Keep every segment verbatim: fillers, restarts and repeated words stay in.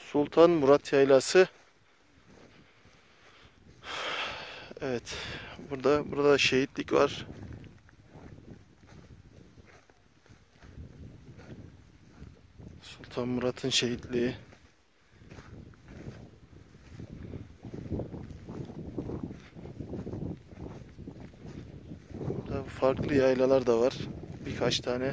Sultan Murat Yaylası. Evet. Burada burada şehitlik var. Sultan Murat'ın şehitliği. Burada farklı yaylalar da var. Birkaç tane.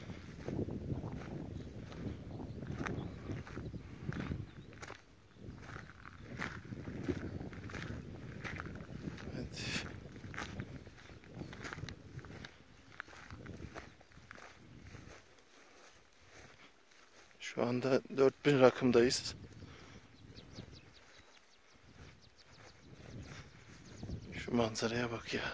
Evet. Şu anda dört bin rakımdayız. Şu manzaraya bak ya.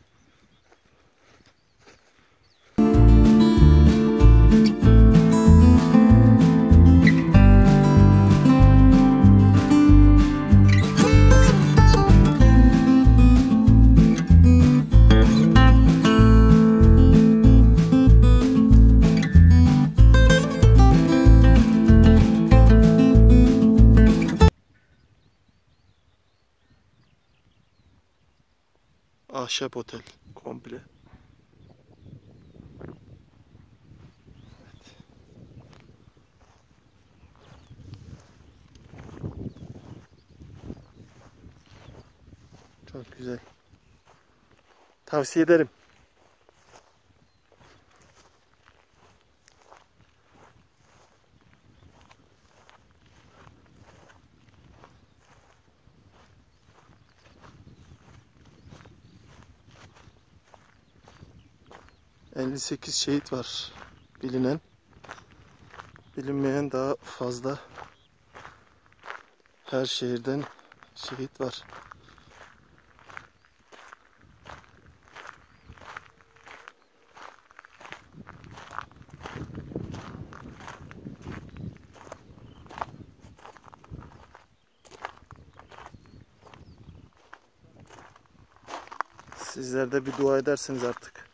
Ahşap otel komple. Evet. Çok güzel. Tavsiye ederim. elli sekiz şehit var bilinen. Bilinmeyen daha fazla. Her şehirden şehit var. Sizler de bir dua edersiniz artık.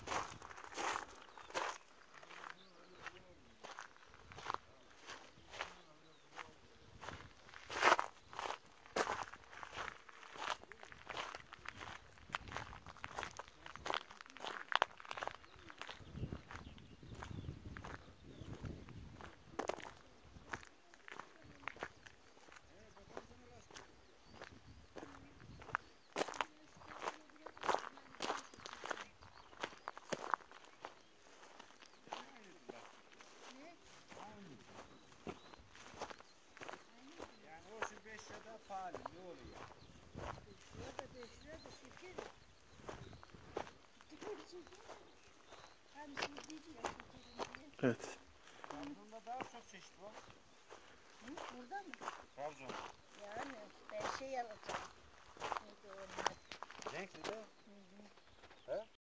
Evet. Trabzon'da daha çok çeşit var. Hı? Burada mı? Trabzon'da. Yani ben şey alacağım. Neydi o? Renkli de